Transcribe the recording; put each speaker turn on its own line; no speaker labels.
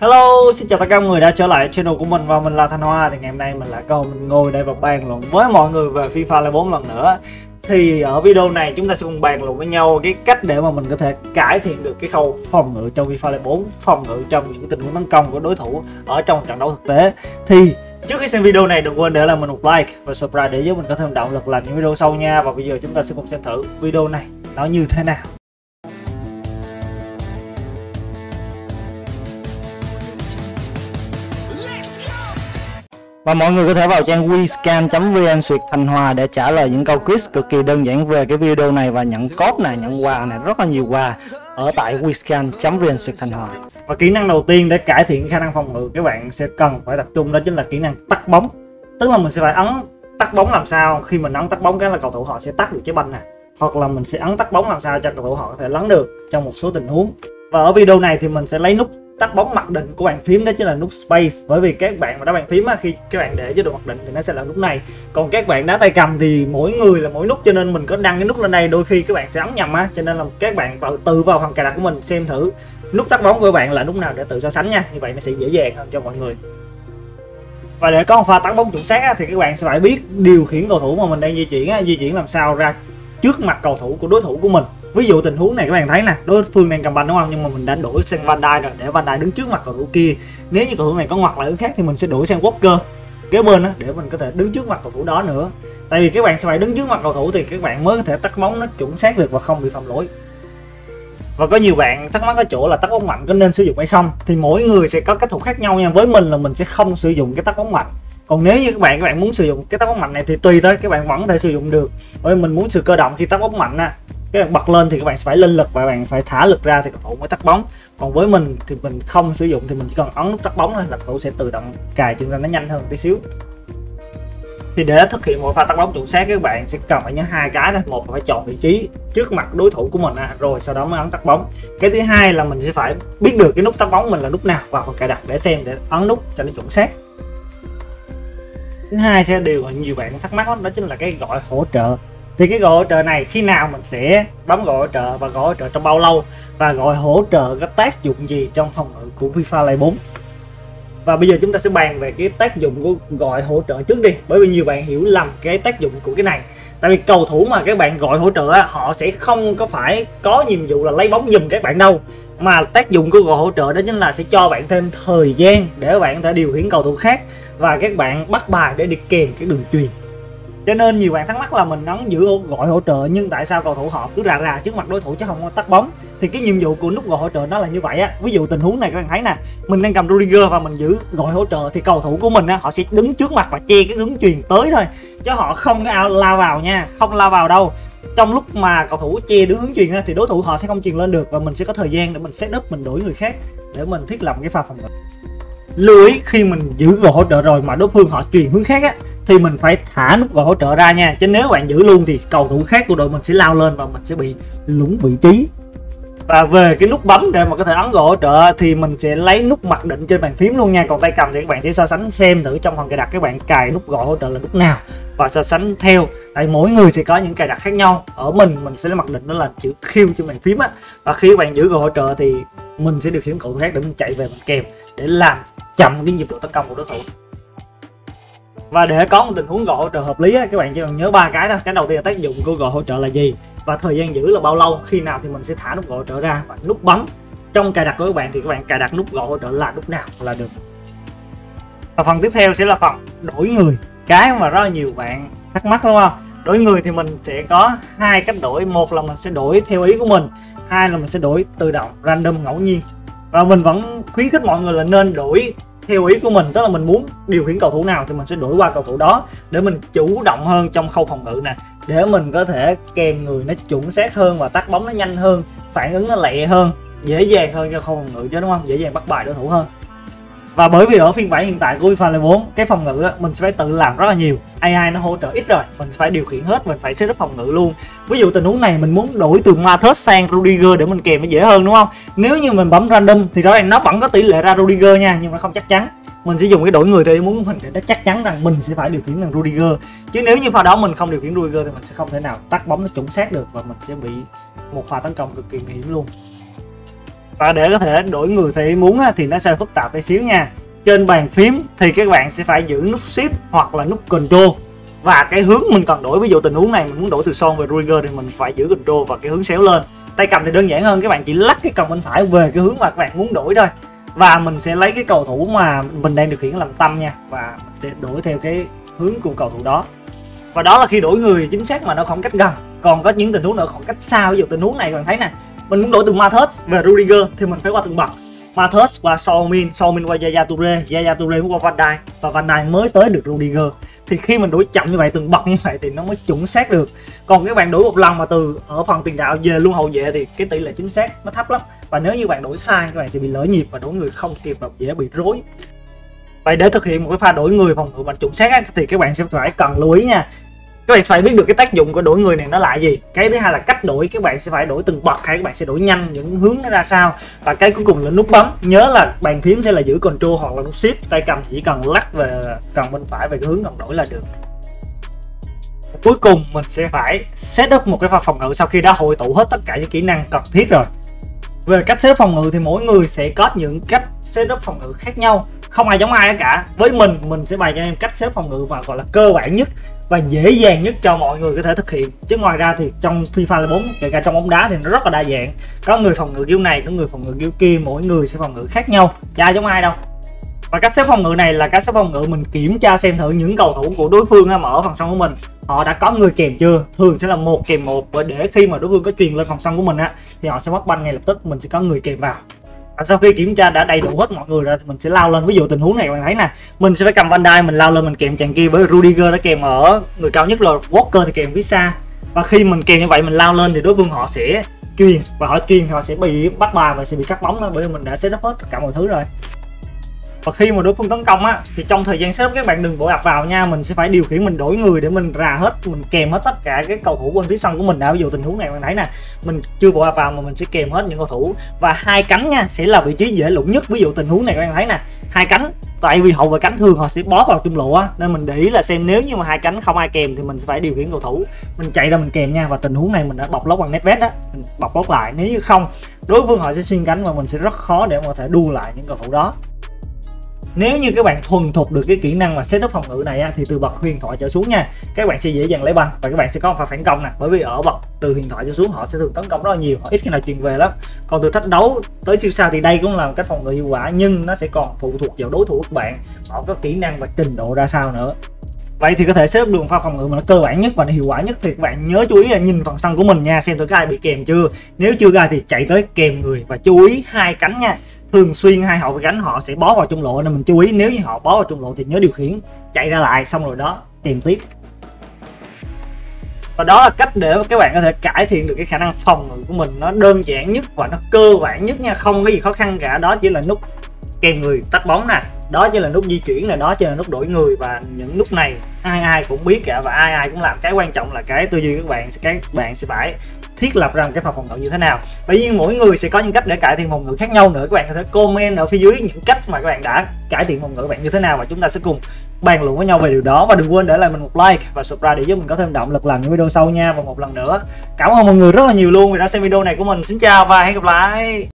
Hello, xin chào tất cả mọi người đã trở lại channel của mình và mình là Thanh Hoa. Thì ngày hôm nay mình lại mình ngồi đây và bàn luận với mọi người về FIFA 04 lần nữa. Thì ở video này chúng ta sẽ cùng bàn luận với nhau cái cách để mà mình có thể cải thiện được cái khâu phòng ngự trong FIFA 04, phòng ngự trong những tình huống tấn công của đối thủ ở trong trận đấu thực tế. Thì trước khi xem video này đừng quên để lại mình một like và subscribe để giúp mình có thêm động lực làm những video sau nha. Và bây giờ chúng ta sẽ cùng xem thử video này nó như thế nào. Và mọi người có thể vào trang wescan.vn/Thanh Hoa để trả lời những câu quiz cực kỳ đơn giản về cái video này và nhận code này, nhận quà này, rất là nhiều quà ở tại wescan.vn/Thanh Hoa. Và kỹ năng đầu tiên để cải thiện khả năng phòng ngự các bạn sẽ cần phải tập trung đó chính là kỹ năng tắt bóng. Tức là mình sẽ phải ấn tắt bóng làm sao khi mình ấn tắt bóng cái là cầu thủ họ sẽ tắt được trái banh này, hoặc là mình sẽ ấn tắt bóng làm sao cho cầu thủ họ có thể lấn được trong một số tình huống. Và ở video này thì mình sẽ lấy nút tắt bóng mặc định của bàn phím, đó chính là nút space. Bởi vì các bạn mà đá bàn phím khi các bạn để chế độ mặc định thì nó sẽ là nút này, còn các bạn đá tay cầm thì mỗi người là mỗi nút, cho nên mình có đăng cái nút lên đây đôi khi các bạn sẽ ấn nhầm cho nên là các bạn tự vào phần cài đặt của mình xem thử nút tắt bóng của các bạn là nút nào để tự so sánh nha, như vậy nó sẽ dễ dàng hơn cho mọi người. Và để có một pha tắt bóng chuẩn xác thì các bạn sẽ phải biết điều khiển cầu thủ mà mình đang di chuyển làm sao ra trước mặt cầu thủ của đối thủ của mình. Ví dụ tình huống này các bạn thấy nè, đối phương đang cầm banh đúng không, nhưng mà mình đã đổi sang Van Dijk rồi để Van Dijk đứng trước mặt cầu thủ kia. Nếu như cầu thủ này có ngoặt lại hướng khác thì mình sẽ đổi sang Walker kế bên để mình có thể đứng trước mặt cầu thủ đó nữa. Tại vì các bạn sẽ phải đứng trước mặt cầu thủ thì các bạn mới có thể tắt bóng nó chuẩn xác được và không bị phạm lỗi. Và có nhiều bạn thắc mắc ở chỗ là tắt bóng mạnh có nên sử dụng hay không, thì mỗi người sẽ có cách thủ khác nhau nha. Với mình là mình sẽ không sử dụng cái tắt bóng mạnh. Còn nếu như các bạn muốn sử dụng cái tắt bóng mạnh này thì tùy tới, các bạn vẫn có thể sử dụng được. Bởi vì mình muốn sự cơ động khi tắt bóng mạnh các bạn bật lên thì các bạn sẽ phải lên lực và bạn phải thả lực ra thì cầu thủ mới tắt bóng. Còn với mình thì mình không sử dụng, thì mình chỉ cần ấn nút tắt bóng thôi là cầu thủ sẽ tự động cài chân ra nó nhanh hơn tí xíu. Thì để thực hiện một pha tắt bóng chuẩn xác các bạn sẽ cần phải nhớ hai cái đó. Một là phải chọn vị trí trước mặt đối thủ của mình rồi sau đó mới ấn tắt bóng. Cái thứ hai là mình sẽ phải biết được cái nút tắt bóng mình là nút nào vào phần cài đặt để xem, để ấn nút cho nó chuẩn xác. Thứ hai sẽ điều mà nhiều bạn thắc mắc đó chính là cái gọi hỗ trợ. Thì cái gọi hỗ trợ này khi nào mình sẽ bấm gọi hỗ trợ và gọi hỗ trợ trong bao lâu, và gọi hỗ trợ có tác dụng gì trong phòng ngự của FIFA 04. Và bây giờ chúng ta sẽ bàn về cái tác dụng của gọi hỗ trợ trước đi, bởi vì nhiều bạn hiểu lầm cái tác dụng của cái này. Tại vì cầu thủ mà các bạn gọi hỗ trợ họ sẽ không có phải có nhiệm vụ là lấy bóng giùm các bạn đâu, mà tác dụng của gọi hỗ trợ đó chính là sẽ cho bạn thêm thời gian để bạn có thể điều khiển cầu thủ khác và các bạn bắt bài để đi kèm cái đường chuyền. Cho nên nhiều bạn thắc mắc là mình ấn giữ gọi hỗ trợ nhưng tại sao cầu thủ họ cứ ra trước mặt đối thủ chứ không có tắt bóng. Thì cái nhiệm vụ của nút gọi hỗ trợ nó là như vậy Ví dụ tình huống này các bạn thấy nè, mình đang cầm Rudiger và mình giữ gọi hỗ trợ thì cầu thủ của mình họ sẽ đứng trước mặt và che cái hướng chuyền tới thôi, chứ họ không có lao vào nha, không lao vào đâu. Trong lúc mà cầu thủ che đứng hướng chuyền thì đối thủ họ sẽ không chuyền lên được, và mình sẽ có thời gian để mình set up, mình đổi người khác để mình thiết lập cái pha phòng ngự. Lưu ý khi mình giữ gọi hỗ trợ rồi mà đối phương họ chuyền hướng khác thì mình phải thả nút gọi hỗ trợ ra nha, chứ nếu bạn giữ luôn thì cầu thủ khác của đội mình sẽ lao lên và mình sẽ bị lủng vị trí. Và về cái nút bấm để mà có thể ấn gọi hỗ trợ thì mình sẽ lấy nút mặc định trên bàn phím luôn nha. Còn tay cầm thì các bạn sẽ so sánh xem thử trong phần cài đặt các bạn cài nút gọi hỗ trợ là nút nào và so sánh theo. Tại mỗi người sẽ có những cài đặt khác nhau. Ở mình sẽ lấy mặc định đó là chữ Q trên bàn phím và khi các bạn giữ gọi hỗ trợ thì mình sẽ điều khiển cầu thủ khác để mình chạy về mình kèm để làm chậm cái nhịp độ tấn công của đối thủ. Và để có một tình huống gọi hỗ trợ hợp lý các bạn chỉ cần nhớ ba cái đó. Cái đầu tiên là tác dụng của gọi hỗ trợ là gì, và thời gian giữ là bao lâu, khi nào thì mình sẽ thả nút gọi hỗ trợ ra, và nút bấm trong cài đặt của các bạn thì các bạn cài đặt nút gọi hỗ trợ là nút nào là được. Và phần tiếp theo sẽ là phần đổi người, cái mà rất là nhiều bạn thắc mắc đúng không. Đổi người thì mình sẽ có hai cách đổi, một là mình sẽ đổi theo ý của mình, hai là mình sẽ đổi tự động random ngẫu nhiên. Và mình vẫn khuyến khích mọi người là nên đổi theo ý của mình, tức là mình muốn điều khiển cầu thủ nào thì mình sẽ đổi qua cầu thủ đó để mình chủ động hơn trong khâu phòng ngự nè, để mình có thể kèm người nó chuẩn xác hơn và tắt bóng nó nhanh hơn, phản ứng nó lẹ hơn, dễ dàng hơn cho khâu phòng ngự chứ đúng không, dễ dàng bắt bài đối thủ hơn. Và bởi vì ở phiên bản hiện tại của FIFA 04 cái phòng ngự mình sẽ phải tự làm rất là nhiều, AI nó hỗ trợ ít rồi, mình phải điều khiển hết, mình phải setup phòng ngự luôn. Ví dụ tình huống này mình muốn đổi từ Mathis sang Rudiger để mình kèm nó dễ hơn đúng không. Nếu như mình bấm random thì rõ ràng nó vẫn có tỷ lệ ra Rudiger nha, nhưng mà không chắc chắn. Mình sẽ dùng cái đổi người theo ý muốn của mình để nó chắc chắn rằng mình sẽ phải điều khiển bằng Rudiger. Chứ nếu như pha đó mình không điều khiển Rudiger thì mình sẽ không thể nào tắt bóng nó chuẩn xác được và mình sẽ bị một pha tấn công cực kỳ nguy hiểm luôn. Và để có thể đổi người theo ý muốn thì nó sẽ phức tạp tí xíu nha. Trên bàn phím thì các bạn sẽ phải giữ nút Shift hoặc là nút Control, và cái hướng mình cần đổi, ví dụ tình huống này mình muốn đổi từ Son về Rudiger thì mình phải giữ Control và cái hướng xéo lên. Tay cầm thì đơn giản hơn, các bạn chỉ lắc cái còng bên phải về cái hướng mà các bạn muốn đổi thôi. Và mình sẽ lấy cái cầu thủ mà mình đang điều khiển làm tâm nha, và mình sẽ đổi theo cái hướng của cầu thủ đó. Và đó là khi đổi người chính xác mà nó khoảng cách gần. Còn có những tình huống nữa khoảng cách xa, ví dụ tình huống này các bạn thấy nè, mình muốn đổi từ Matheus về Rudiger thì mình phải qua từng bậc. Matheus qua Son Min qua Yaya Toure qua Van Dijk, và Van Dijk mới tới được Rudiger. Thì khi mình đổi chậm như vậy, từng bậc như vậy thì nó mới chuẩn xác được. Còn các bạn đổi một lần mà từ ở phần tiền đạo về luôn hậu vệ thì cái tỷ lệ chính xác nó thấp lắm. Và nếu như bạn đổi sai, các bạn sẽ bị lỡ nhịp và đổi người không kịp và dễ bị rối. Vậy để thực hiện một cái pha đổi người phòng ngự mạnh chuẩn xác thì các bạn sẽ phải cần lưu ý nha. Các bạn phải biết được cái tác dụng của đổi người này nó là gì. Cái thứ hai là cách đổi, các bạn sẽ phải đổi từng bậc hay các bạn sẽ đổi nhanh, những hướng nó ra sao. Và cái cuối cùng là nút bấm. Nhớ là bàn phím sẽ là giữ Control hoặc là nút Shift, tay cầm chỉ cần lắc về cần bên phải về cái hướng cần đổi là được. Cuối cùng mình sẽ phải setup một cái pha phòng ngự sau khi đã hội tụ hết tất cả những kỹ năng cần thiết rồi. Về cách setup phòng ngự thì mỗi người sẽ có những cách setup phòng ngự khác nhau, không ai giống ai cả. Với mình sẽ bày cho em cách setup phòng ngự mà gọi là cơ bản nhất và dễ dàng nhất cho mọi người có thể thực hiện. Chứ ngoài ra thì trong FIFA 4, kể cả trong bóng đá thì nó rất là đa dạng. Có người phòng ngự kiểu này, có người phòng ngự kiểu kia, mỗi người sẽ phòng ngự khác nhau, chả ai giống ai đâu. Và cách xếp phòng ngự này là cách xếp phòng ngự mình kiểm tra xem thử những cầu thủ của đối phương mà ở phần sân của mình họ đã có người kèm chưa. Thường sẽ là 1 kèm 1, và để khi mà đối phương có truyền lên phần sân của mình thì họ sẽ mất banh ngay lập tức, mình sẽ có người kèm vào. Và sau khi kiểm tra đã đầy đủ hết mọi người rồi thì mình sẽ lao lên. Ví dụ tình huống này các bạn thấy nè, mình sẽ phải cầm Van Dijk, mình lao lên mình kèm chàng kia, bởi Rudiger đã kèm ở người cao nhất rồi, Walker thì kèm phía xa. Và khi mình kèm như vậy mình lao lên thì đối phương họ sẽ truyền, và họ truyền họ sẽ bị bắt bài và sẽ bị cắt bóng đó, bởi vì mình đã setup hết tất cả mọi thứ rồi. Và khi mà đối phương tấn công thì trong thời gian setup các bạn đừng vội ập vào nha, mình sẽ phải điều khiển, mình đổi người để mình rà hết, mình kèm hết tất cả cái cầu thủ bên phía sân của mình đã. Ví dụ tình huống này bạn thấy nè, mình chưa vội ập vào mà mình sẽ kèm hết những cầu thủ, và hai cánh nha sẽ là vị trí dễ lũng nhất. Ví dụ tình huống này các bạn thấy nè, hai cánh, tại vì hậu vệ cánh thường họ sẽ bó vào trung lộ nên mình để ý là xem nếu như mà hai cánh không ai kèm thì mình sẽ phải điều khiển cầu thủ, mình chạy ra mình kèm nha. Và tình huống này mình đã bọc lót bằng Nedved mình bọc lót lại, nếu như không đối phương họ sẽ xuyên cánh và mình sẽ rất khó để mà có thể đu lại những cầu thủ đó. Nếu như các bạn thuần thục được cái kỹ năng mà setup phòng ngự này thì từ bậc huyền thoại trở xuống nha, các bạn sẽ dễ dàng lấy banh và các bạn sẽ có một pha phản công nè, bởi vì ở bậc từ huyền thoại trở xuống họ sẽ thường tấn công rất là nhiều, họ ít khi nào truyền về lắm. Còn từ thách đấu tới siêu sao thì đây cũng là một cách phòng ngự hiệu quả, nhưng nó sẽ còn phụ thuộc vào đối thủ các bạn, họ có kỹ năng và trình độ ra sao nữa. Vậy thì có thể setup đường pha phòng ngự mà nó cơ bản nhất và nó hiệu quả nhất thì các bạn nhớ chú ý là nhìn phần sân của mình nha, xem thử có ai bị kèm chưa. Nếu chưa ra thì chạy tới kèm người, và chú ý hai cánh nha. Thường xuyên hai hậu vệ cánh họ sẽ bó vào trung lộ nên mình chú ý, nếu như họ bó vào trung lộ thì nhớ điều khiển chạy ra lại, xong rồi đó tìm tiếp. Và đó là cách để các bạn có thể cải thiện được cái khả năng phòng ngự của mình, nó đơn giản nhất và nó cơ bản nhất nha, không có gì khó khăn cả. Đó chỉ là nút kèm người tách bóng nè, đó chỉ là nút di chuyển nè, đó chỉ là nút đổi người, và những nút này ai cũng biết cả và ai cũng làm. Cái quan trọng là cái tư duy các bạn sẽ phải thiết lập ra một cái pha phòng ngự như thế nào. Bởi vì mỗi người sẽ có những cách để cải thiện phòng ngự khác nhau nữa. Các bạn có thể comment ở phía dưới những cách mà các bạn đã cải thiện phòng ngự bạn như thế nào, và chúng ta sẽ cùng bàn luận với nhau về điều đó. Và đừng quên để lại mình một like và subscribe để giúp mình có thêm động lực làm những video sau nha. Và một lần nữa cảm ơn mọi người rất là nhiều luôn vì đã xem video này của mình. Xin chào và hẹn gặp lại.